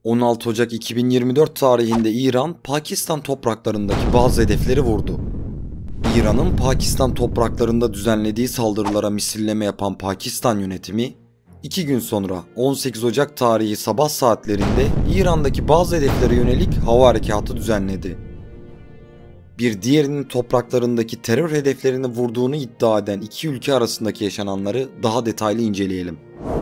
16 Ocak 2024 tarihinde İran, Pakistan topraklarındaki bazı hedefleri vurdu. İran'ın Pakistan topraklarında düzenlediği saldırılara misilleme yapan Pakistan yönetimi, 2 gün sonra 18 Ocak tarihi sabah saatlerinde İran'daki bazı hedeflere yönelik hava harekatı düzenledi. Bir diğerinin topraklarındaki terör hedeflerini vurduğunu iddia eden iki ülke arasındaki yaşananları daha detaylı inceleyelim.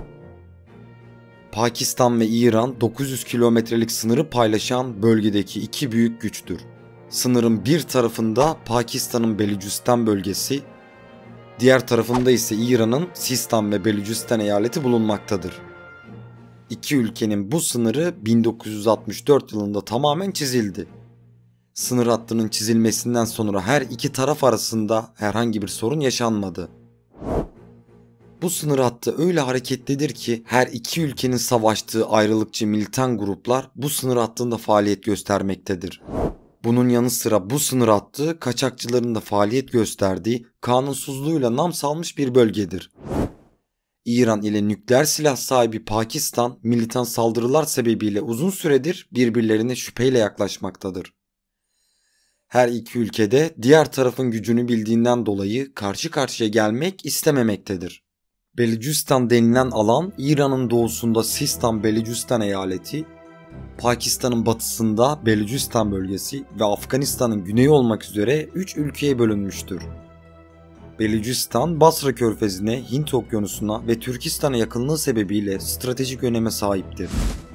Pakistan ve İran 900 kilometrelik sınırı paylaşan bölgedeki iki büyük güçtür. Sınırın bir tarafında Pakistan'ın Belucistan bölgesi, diğer tarafında ise İran'ın Sistan ve Belucistan eyaleti bulunmaktadır. İki ülkenin bu sınırı 1964 yılında tamamen çizildi. Sınır hattının çizilmesinden sonra her iki taraf arasında herhangi bir sorun yaşanmadı. Bu sınır hattı öyle hareketlidir ki her iki ülkenin savaştığı ayrılıkçı militan gruplar bu sınır hattında faaliyet göstermektedir. Bunun yanı sıra bu sınır hattı kaçakçıların da faaliyet gösterdiği kanunsuzluğuyla nam salmış bir bölgedir. İran ile nükleer silah sahibi Pakistan militan saldırılar sebebiyle uzun süredir birbirlerine şüpheyle yaklaşmaktadır. Her iki ülkede diğer tarafın gücünü bildiğinden dolayı karşı karşıya gelmek istememektedir. Belucistan denilen alan İran'ın doğusunda Sistan-Belucistan eyaleti, Pakistan'ın batısında Belucistan bölgesi ve Afganistan'ın güneyi olmak üzere 3 ülkeye bölünmüştür. Belucistan, Basra Körfezi'ne, Hint Okyanusu'na ve Türkistan'a yakınlığı sebebiyle stratejik öneme sahiptir.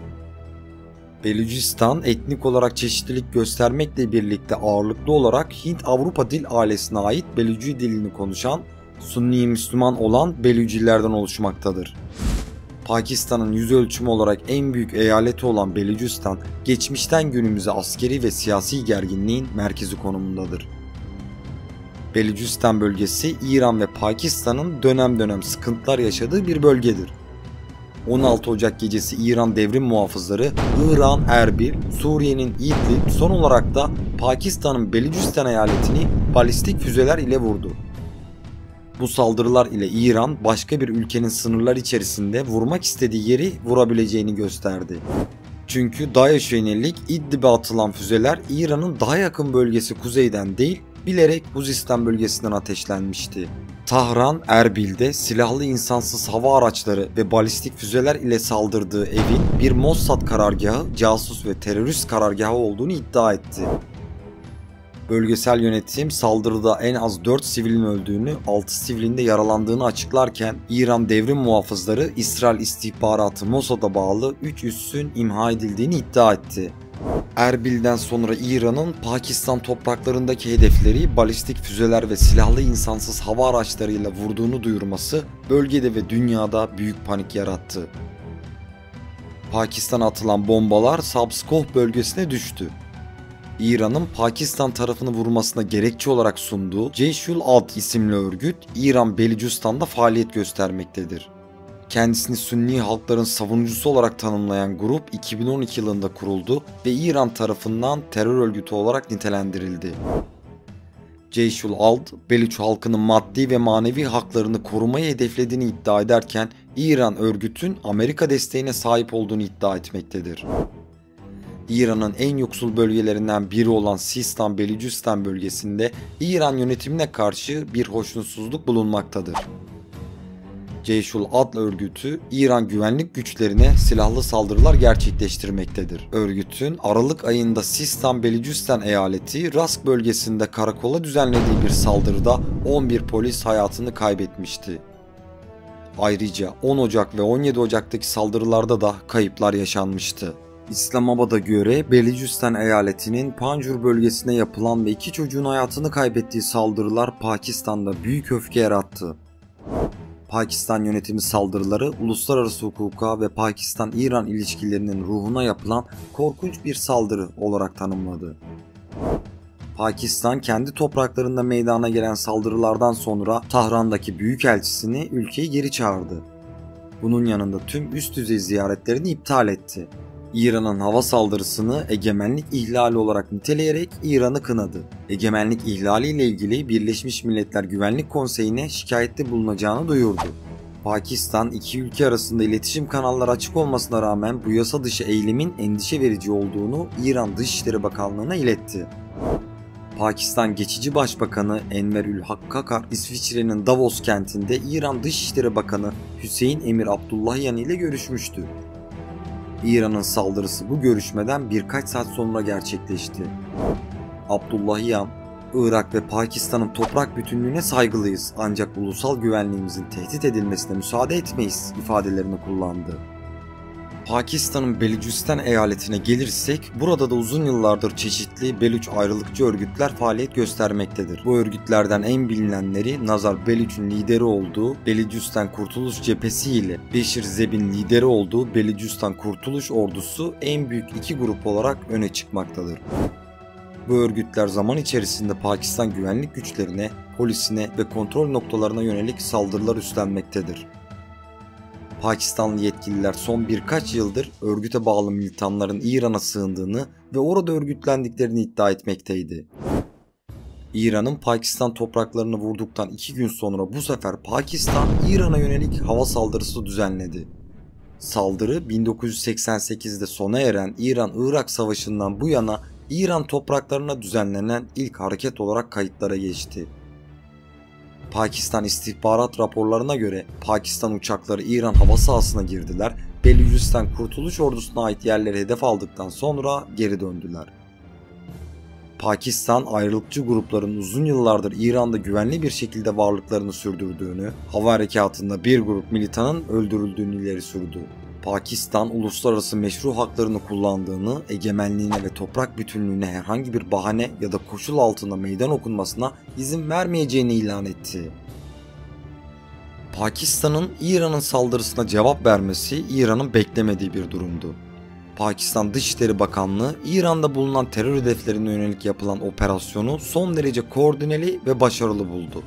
Belucistan etnik olarak çeşitlilik göstermekle birlikte ağırlıklı olarak Hint-Avrupa dil ailesine ait Beluci dilini konuşan Sunni Müslüman olan Belucilerden oluşmaktadır. Pakistan'ın yüz ölçümü olarak en büyük eyaleti olan Belucistan, geçmişten günümüze askeri ve siyasi gerginliğin merkezi konumundadır. Belucistan bölgesi İran ve Pakistan'ın dönem dönem sıkıntılar yaşadığı bir bölgedir. 16 Ocak gecesi İran devrim muhafızları İran Erbil, Suriye'nin İdlib, son olarak da Pakistan'ın Belucistan eyaletini balistik füzeler ile vurdu. Bu saldırılar ile İran başka bir ülkenin sınırlar içerisinde vurmak istediği yeri vurabileceğini gösterdi. Çünkü DAEŞ'e yönelik İdlib'e atılan füzeler İran'ın daha yakın bölgesi kuzeyden değil, bilerek Huzistan bölgesinden ateşlenmişti. Tahran, Erbil'de silahlı insansız hava araçları ve balistik füzeler ile saldırdığı evin bir Mossad karargahı, casus ve terörist karargahı olduğunu iddia etti. Bölgesel yönetim saldırıda en az 4 sivilin öldüğünü, 6 sivilin de yaralandığını açıklarken İran devrim muhafızları İsrail istihbaratı Mossad'a bağlı 3 üssün imha edildiğini iddia etti. Erbil'den sonra İran'ın Pakistan topraklarındaki hedefleri balistik füzeler ve silahlı insansız hava araçlarıyla vurduğunu duyurması bölgede ve dünyada büyük panik yarattı. Pakistan'a atılan bombalar Sabskoh bölgesine düştü. İran'ın Pakistan tarafını vurmasına gerekçe olarak sunduğu Ceyşul Ad isimli örgüt İran Belucistan'da faaliyet göstermektedir. Kendisini Sünni halkların savunucusu olarak tanımlayan grup 2012 yılında kuruldu ve İran tarafından terör örgütü olarak nitelendirildi. Ceyşul Ad, Beluç halkının maddi ve manevi haklarını korumayı hedeflediğini iddia ederken İran örgütün Amerika desteğine sahip olduğunu iddia etmektedir. İran'ın en yoksul bölgelerinden biri olan Sistan-Belucistan bölgesinde İran yönetimine karşı bir hoşnutsuzluk bulunmaktadır. Ceyşul Adl örgütü İran güvenlik güçlerine silahlı saldırılar gerçekleştirmektedir. Örgütün Aralık ayında Sistan-Belucistan eyaleti Rask bölgesinde karakola düzenlediği bir saldırıda 11 polis hayatını kaybetmişti. Ayrıca 10 Ocak ve 17 Ocak'taki saldırılarda da kayıplar yaşanmıştı. İslamabad'a göre Belucistan eyaletinin Panjur bölgesine yapılan ve 2 çocuğun hayatını kaybettiği saldırılar Pakistan'da büyük öfke yarattı. Pakistan yönetimi saldırıları uluslararası hukuka ve Pakistan-İran ilişkilerinin ruhuna yapılan korkunç bir saldırı olarak tanımladı. Pakistan kendi topraklarında meydana gelen saldırılardan sonra Tahran'daki büyükelçisini ülkeye geri çağırdı. Bunun yanında tüm üst düzey ziyaretlerini iptal etti. İran'ın hava saldırısını egemenlik ihlali olarak niteleyerek İran'ı kınadı. Egemenlik ihlali ile ilgili Birleşmiş Milletler Güvenlik Konseyi'ne şikayette bulunacağını duyurdu. Pakistan, iki ülke arasında iletişim kanalları açık olmasına rağmen bu yasa dışı eylemin endişe verici olduğunu İran Dışişleri Bakanlığı'na iletti. Pakistan Geçici Başbakanı Enverül Hak Kakar, İsviçre'nin Davos kentinde İran Dışişleri Bakanı Hüseyin Emir Abdullahian ile görüşmüştü. İran'ın saldırısı bu görüşmeden birkaç saat sonra gerçekleşti. Abdullahian, Irak ve Pakistan'ın toprak bütünlüğüne saygılıyız ancak ulusal güvenliğimizin tehdit edilmesine müsaade etmeyiz ifadelerini kullandı. Pakistan'ın Belucistan eyaletine gelirsek, burada da uzun yıllardır çeşitli Beluç ayrılıkçı örgütler faaliyet göstermektedir. Bu örgütlerden en bilinenleri Nazar Beluch'un lideri olduğu Belucistan Kurtuluş Cephesi ile Beşir Zeb'in lideri olduğu Belucistan Kurtuluş Ordusu en büyük iki grup olarak öne çıkmaktadır. Bu örgütler zaman içerisinde Pakistan güvenlik güçlerine, polisine ve kontrol noktalarına yönelik saldırılar üstlenmektedir. Pakistanlı yetkililer son birkaç yıldır örgüte bağlı militanların İran'a sığındığını ve orada örgütlendiklerini iddia etmekteydi. İran'ın Pakistan topraklarını vurduktan 2 gün sonra bu sefer Pakistan İran'a yönelik hava saldırısı düzenledi. Saldırı 1988'de sona eren İran-Irak Savaşı'ndan bu yana İran topraklarına düzenlenen ilk hareket olarak kayıtlara geçti. Pakistan istihbarat raporlarına göre Pakistan uçakları İran hava sahasına girdiler, Belucistan Kurtuluş Ordusu'na ait yerleri hedef aldıktan sonra geri döndüler. Pakistan ayrılıkçı grupların uzun yıllardır İran'da güvenli bir şekilde varlıklarını sürdürdüğünü, hava harekatında bir grup militanın öldürüldüğünü ileri sürdü. Pakistan uluslararası meşru haklarını kullandığını, egemenliğine ve toprak bütünlüğüne herhangi bir bahane ya da koşul altında meydan okunmasına izin vermeyeceğini ilan etti. Pakistan'ın İran'ın saldırısına cevap vermesi İran'ın beklemediği bir durumdu. Pakistan Dışişleri Bakanlığı, İran'da bulunan terör hedeflerine yönelik yapılan operasyonu son derece koordineli ve başarılı buldu.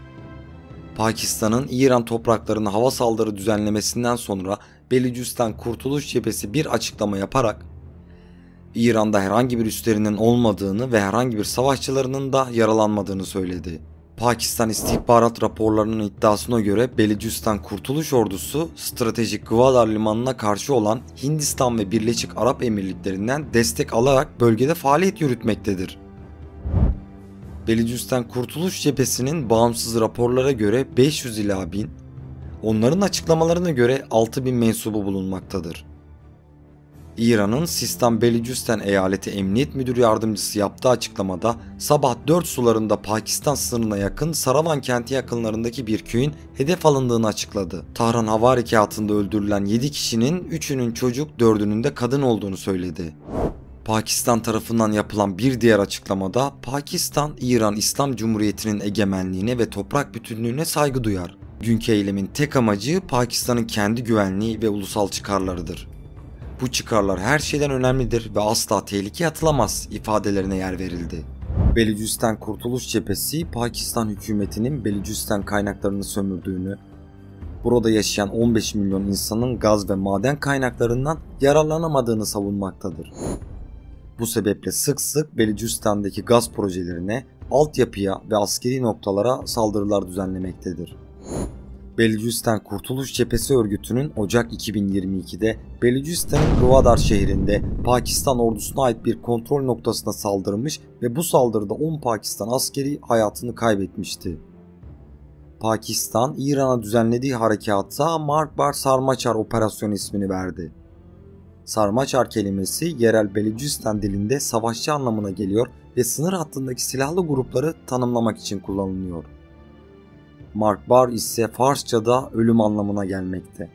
Pakistan'ın İran topraklarına hava saldırı düzenlemesinden sonra Belucistan Kurtuluş Cephesi bir açıklama yaparak İran'da herhangi bir üslerinin olmadığını ve herhangi bir savaşçılarının da yaralanmadığını söyledi. Pakistan istihbarat raporlarının iddiasına göre Belucistan Kurtuluş Ordusu stratejik Gwadar limanına karşı olan Hindistan ve Birleşik Arap Emirlikleri'nden destek alarak bölgede faaliyet yürütmektedir. Belucistan Kurtuluş Cephesi'nin bağımsız raporlara göre 500 ila 1000, onların açıklamalarına göre 6000 mensubu bulunmaktadır. İran'ın Sistan Belucistan Eyaleti Emniyet Müdür Yardımcısı yaptığı açıklamada sabah 4 sularında Pakistan sınırına yakın Saravan kenti yakınlarındaki bir köyün hedef alındığını açıkladı. Tahran Hava Harekatı'nda öldürülen 7 kişinin 3'ünün çocuk, 4'ünün de kadın olduğunu söyledi. Pakistan tarafından yapılan bir diğer açıklamada Pakistan, İran İslam Cumhuriyeti'nin egemenliğine ve toprak bütünlüğüne saygı duyar. Günkü eylemin tek amacı Pakistan'ın kendi güvenliği ve ulusal çıkarlarıdır. Bu çıkarlar her şeyden önemlidir ve asla tehlikeye atılamaz ifadelerine yer verildi. Belucistan Kurtuluş Cephesi, Pakistan hükümetinin Belucistan kaynaklarını sömürdüğünü, burada yaşayan 15 milyon insanın gaz ve maden kaynaklarından yararlanamadığını savunmaktadır. Bu sebeple sık sık Belucistan'daki gaz projelerine, altyapıya ve askeri noktalara saldırılar düzenlemektedir. Belucistan Kurtuluş Cephesi örgütünün Ocak 2022'de Belucistan'ın Gwadar şehrinde Pakistan ordusuna ait bir kontrol noktasına saldırmış ve bu saldırıda 10 Pakistan askeri hayatını kaybetmişti. Pakistan, İran'a düzenlediği harekata Markbar Sarmachar Operasyonu ismini verdi. Sarmachar kelimesi yerel Belucistan dilinde savaşçı anlamına geliyor ve sınır hattındaki silahlı grupları tanımlamak için kullanılıyor. Markbar ise Farsça'da ölüm anlamına gelmekte.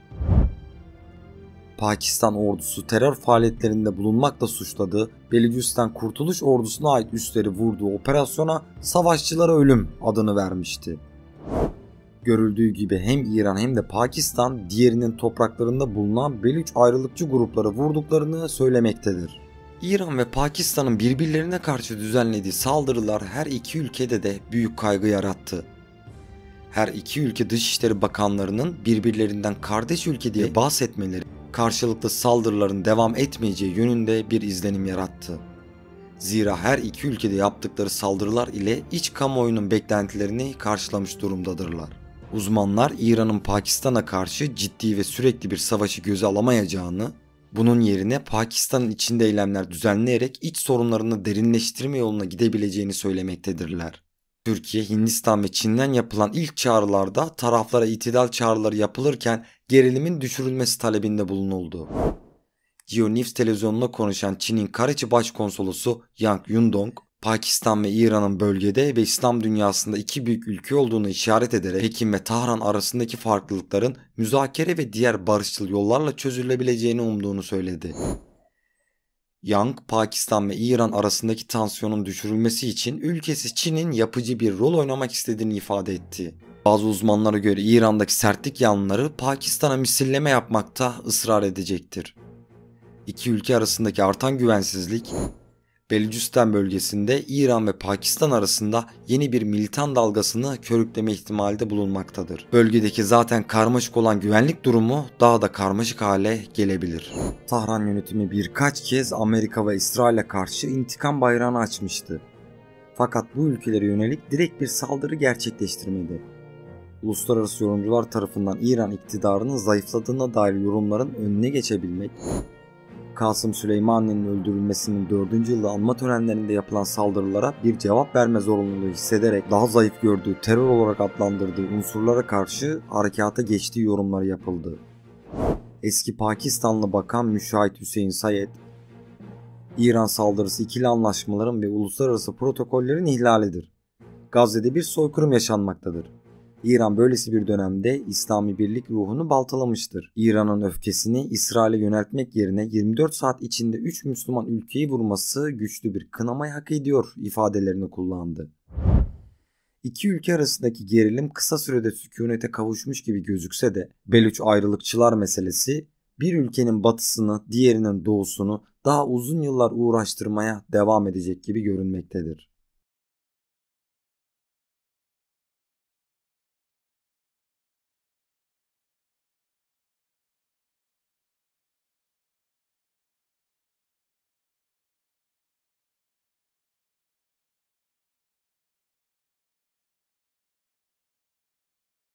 Pakistan ordusu terör faaliyetlerinde bulunmakla suçladığı Belucistan Kurtuluş Ordusu'na ait üsleri vurduğu operasyona savaşçılara ölüm adını vermişti. Görüldüğü gibi hem İran hem de Pakistan diğerinin topraklarında bulunan Beluç ayrılıkçı grupları vurduklarını söylemektedir. İran ve Pakistan'ın birbirlerine karşı düzenlediği saldırılar her iki ülkede de büyük kaygı yarattı. Her iki ülke Dışişleri Bakanlarının birbirlerinden kardeş ülke diye bahsetmeleri karşılıklı saldırıların devam etmeyeceği yönünde bir izlenim yarattı. Zira her iki ülkede yaptıkları saldırılar ile iç kamuoyunun beklentilerini karşılamış durumdadırlar. Uzmanlar İran'ın Pakistan'a karşı ciddi ve sürekli bir savaşı göze alamayacağını, bunun yerine Pakistan'ın içinde eylemler düzenleyerek iç sorunlarını derinleştirme yoluna gidebileceğini söylemektedirler. Türkiye, Hindistan ve Çin'den yapılan ilk çağrılarda taraflara itidal çağrıları yapılırken gerilimin düşürülmesi talebinde bulunuldu. GeoNews televizyonuna konuşan Çin'in Karaçi Başkonsolosu Yang Yundong, Pakistan ve İran'ın bölgede ve İslam dünyasında iki büyük ülke olduğunu işaret ederek Pekin ve Tahran arasındaki farklılıkların müzakere ve diğer barışçıl yollarla çözülebileceğini umduğunu söyledi. Yang, Pakistan ve İran arasındaki tansiyonun düşürülmesi için ülkesi Çin'in yapıcı bir rol oynamak istediğini ifade etti. Bazı uzmanlara göre İran'daki sertlik yanlıları Pakistan'a misilleme yapmakta ısrar edecektir. İki ülke arasındaki artan güvensizlik, Belucistan bölgesinde İran ve Pakistan arasında yeni bir militan dalgasını körükleme ihtimali de bulunmaktadır. Bölgedeki zaten karmaşık olan güvenlik durumu daha da karmaşık hale gelebilir. Tahran yönetimi birkaç kez Amerika ve İsrail'e karşı intikam bayrağını açmıştı. Fakat bu ülkelere yönelik direkt bir saldırı gerçekleştirmedi. Uluslararası yorumcular tarafından İran iktidarının zayıfladığına dair yorumların önüne geçebilmek, Kasım Süleymaniy'nin öldürülmesinin 4. yılı anma törenlerinde yapılan saldırılara bir cevap verme zorunluluğu hissederek daha zayıf gördüğü terör olarak adlandırdığı unsurlara karşı harekata geçtiği yorumları yapıldı. Eski Pakistanlı Bakan Müşahit Hüseyin Sayed, İran saldırısı ikili anlaşmaların ve uluslararası protokollerin ihlalidir. Gazze'de bir soykırım yaşanmaktadır. İran böylesi bir dönemde İslami birlik ruhunu baltalamıştır. İran'ın öfkesini İsrail'e yöneltmek yerine 24 saat içinde 3 Müslüman ülkeyi vurması güçlü bir kınamayı hak ediyor ifadelerini kullandı. İki ülke arasındaki gerilim kısa sürede sükunete kavuşmuş gibi gözükse de Beluç ayrılıkçılar meselesi bir ülkenin batısını, diğerinin doğusunu daha uzun yıllar uğraştırmaya devam edecek gibi görünmektedir.